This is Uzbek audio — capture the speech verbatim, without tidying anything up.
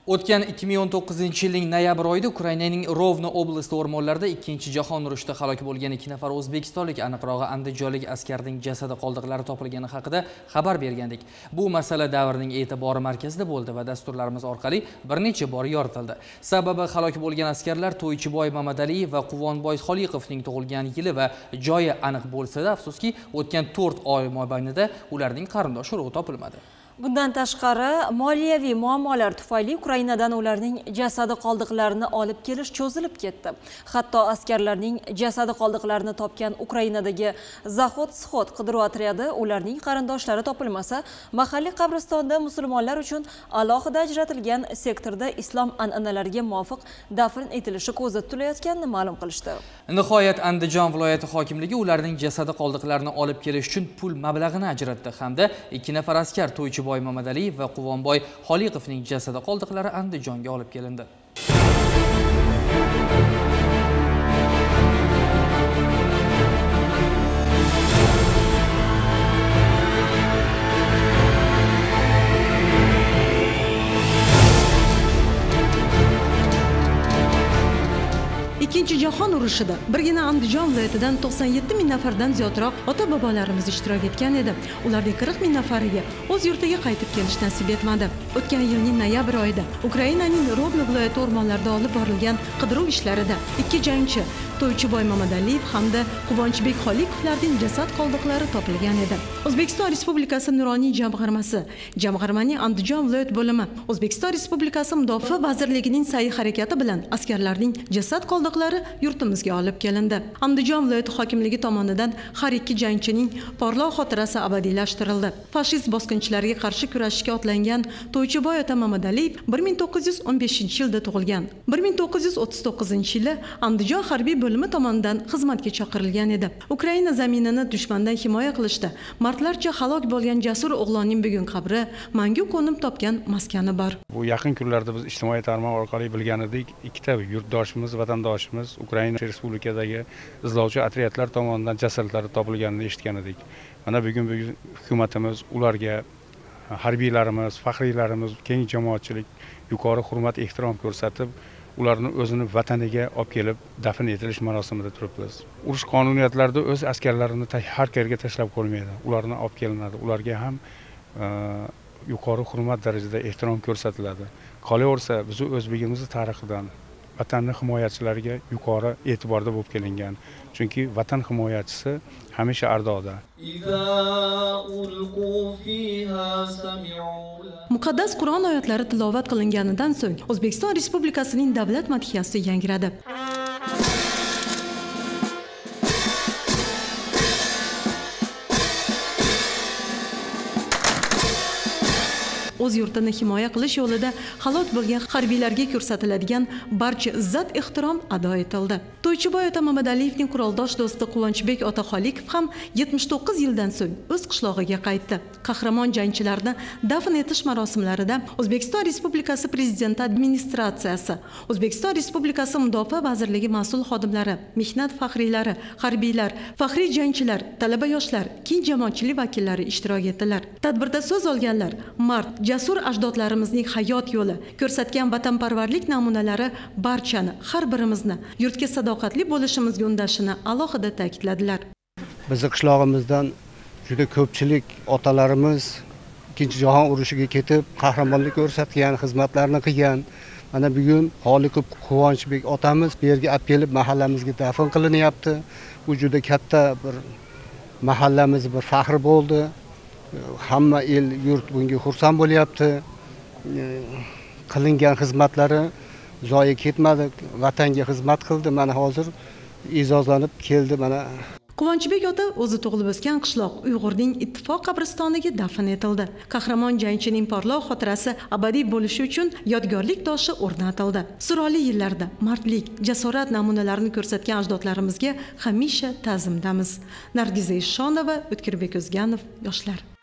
O'tgan ikki ming o'n to'qqizinchi yilning noyabr oyida Ukrainaning Rovno oblasti o'rmonlarida ikkinchi jahon urushida halok bo'lgan ikki nafar o'zbekistonlik, aniqrog'i andijonlik askarning jasadi qoldiqlari topilgani haqida xabar bergandik. Bu masala davrning e'tibori markazida bo'ldi va dasturlarimiz orqali bir necha bor yoritildi. Sababi halok bo'lgan askarlar To'ychiboy Mamadaliyev va Quvonboy Xoliqovning tug'ilgan yili va joyi aniq bo'lsa-da, afsuski, o'tgan to'rt oy mobaynida ularning qarindosh urug'i topilmadi. Bundan tashqari, moliyaviy muammolar tufayli Ukrainadan ularning jasadi qoldiqlarini olib kelish cho'zilib ketdi. Hatto askarlarning jasadi qoldiqlarini topgan Ukrainadagi Zahod-Sxod qidiruv otryadi ularning qarindoshlari topilmasa, mahalliy qabristonda musulmonlar uchun alohida ajratilgan sektorda islom an'analariga muvofiq dafn etilishi ko'zda tutilayotganini ma'lum qilishdi. Nihoyat Andijon viloyati hokimligi ularning jasadi qoldiqlarini olib kelish uchun pul mablag'ini ajratdi hamda ikki nafar askar To'ychiboy Mamadaliyev va Quvonboy Xoliqovning jasadi qoldiqlari Andijonga olib kelindi. Ikkinchi jahon urushida birgina Andijon viloyatidan to'qson yetti ming nafardan ziyodroq ota-bobolarimiz ishtirok etgan edi. Ularning qirq ming nafariga o'z yurtiga qaytib kelish nasib etmadi. O'tgan yilning noyabr oyida Ukrainaning Rovno viloyati o'rmonlarida olib borilgan qidiruv ishlarida ikki jangchi To'ychiboy Mamadaliyev hamda Quvonchbek Xoliqovlarning jasad qoldiqlari topilgan edi. O'zbekiston Respublikasi Nuroniy jamg'armasi, jamg'armaning Andijon viloyat bo'limi, O'zbekiston Respublikasi Mudofaa vazirligining sa'y harakati bilan askarlarning jasad qoldiqlari yurtimizga olib kelindi. Andijon viloyati hokimligi tomonidan har ikki jangchining porloq xotirasi abadiylashtirildi. Fashist bosqinchilarga qarshi kurashishga otlangan To'ychiboy ota Mamadaliyev bir ming to'qqiz yuz o'n beshinchi yilda tug'ilgan. bir ming to'qqiz yuz o'ttiz to'qqizinchi yili Andijon harbiy bo'limi tomonidan xizmatga chaqirilgan edi. Ukraina zaminini dushmandan himoya qilishda martlarcha halok bo'lgan jasur o'g'lonning bugun qabri mangu qo'nim topgan maskani bor. Bu yaqin kunlarda biz ijtimoiy tarmoq orqali bilgan edik, ikkita yurtdoshimiz, vatandoshimiz Ukraina Respublikadagi izlovchi otryadlar tomonidan jasadlari topilganini eshitgan edik. Mana bugun hukumatimiz ularga, harbiylarimiz, faxriylarimiz, keng jamoatchilik yuqori hurmat, ehtirom ko'rsatib, ularni o'zini vataniga olib kelib dafn etilish marosimida turibmiz. Urush qonuniyatlarida o'z askarlarini har qayerga tashlab qo'ymaydi. Ularni olib kelinadi. Ularga ham yuqori hurmat darajada ehtirom ko'rsatiladi. Qolaversa, biz o'zbegimiz tarixidan vatanni himoyachilariga yuqori e'tiborda bo'lib kelingan. Chunki vatan himoyachisi hamisha ardoda. Muqaddas Qur'on oyatlari tilovat qilinganidan so'ng O'zbekiston Respublikasining davlat madhiyasi yangradi. O'z yurtini himoya qilish yo'lida halok bo'lgan harbiylarga ko'rsatiladigan barcha izzat ehtirom ado etildi. To'ychiboy ota Mamadaliyevning quroldosh do'sti Quvonchbek ota Xoliqov ham yetmish to'qqiz yildan so'ng o'z qishlog'iga qaytdi. Qahramon jangchilarni dafn etish marosimlarida O'zbekiston Respublikasi Prezidenti administratsiyasi, O'zbekiston Respublikasi Mudofaa vazirligi mas'ul xodimlari, mehnat faxriylari, harbiylar, faxriy jangchilar, talaba yoshlar, keng jamoatchilik vakillari ishtirok etdilar. Tadbirda so'z olganlar mard jasur ajdodlarimizning hayot yo'li, ko'rsatgan vatanparvarlik namunalari barchani, har birimizni yurtga sadoqatli bo'lishimizga undashini alohida ta'kidladilar. Bizning qishlog'imizdan juda ko'pchilik otalarimiz Ikkinchi jahon urushiga ketib, qahramonlik ko'rsatgan, xizmatlarni qilgan. Mana bugun Xoliqov Quvonchbek otamiz bu yerga olib kelib mahallamizga dafn qilinyapti. Bu juda katta bir mahallamiz bir faxr bo'ldi. Hamma el yurt bunga xursand bo'lyapti. Qilingan xizmatlari zoya ketmadi, vatanga xizmat qildi. Mana hozir e'zozlanib keldi mana. Quvonchbek ota o'zi tug'ilib o'sgan qishloq Uyg'urning Ittifoq qabristoniga dafn etildi. Qahramon jangchining porloq xotirasi abadiy bo'lishi uchun yodgorlik toshi o'rnatildi. Suroli yillarda mardlik, jasorat namunalarini ko'rsatgan ajdodlarimizga hamisha ta'zimdamiz. Nargiza Eshonova, O'tkirbek O'zganov, yoshlar.